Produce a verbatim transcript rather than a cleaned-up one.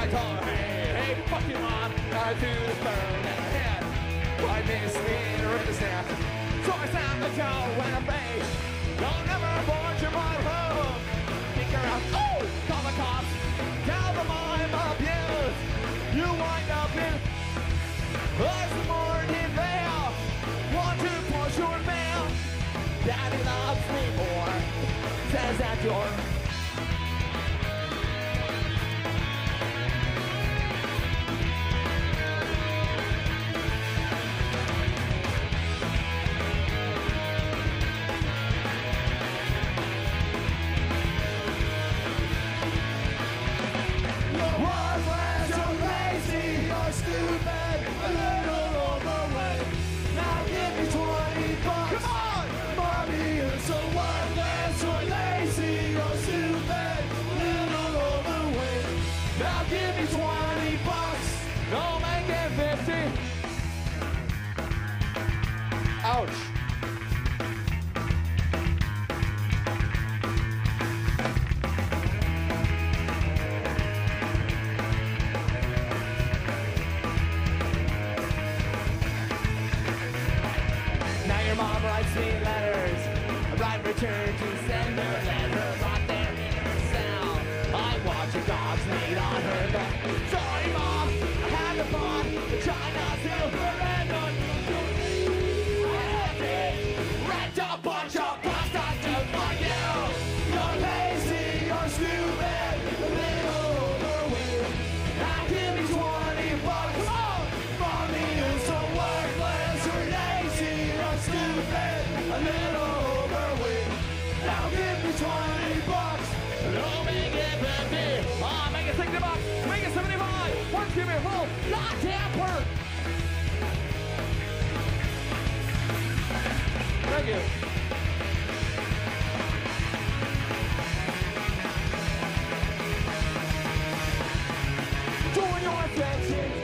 I told her, hey, hey, fuck you, mom. I threw the phone in her head. I missed me in her snap. So I slammed the toe in her face. Don't never board your mother home. Kick her out. Oh, call the cops. Tell them I'm abused. You wind up in us morning veil. Want to push your mail. Daddy loves me more. Says that you're stupid, a little overweight. Now give me twenty bucks. Come on! Mommy, you're so worthless, you're lazy, you're stupid, little overweight. Now give me twenty bucks. Don't make it fifty. Ouch. Mom writes me letters, write return to sender, let her rot there in her cell. I watch her dogs meet on her bed. Sorry, Mom, I had the fun, the China silver and on wrecked a bunch of prostitutes for you. You're lazy, you're stupid, a little overweight. Now give me twenty bucks. Come on! Mommy, you're so worthless, you're lazy, you're stupid, a little overweight. Now give me twenty bucks. Don't make it fifty. Ah, make it sixty bucks. Make it seventy-five. Once give me a full goddamn perk. Thank you. Join your attention.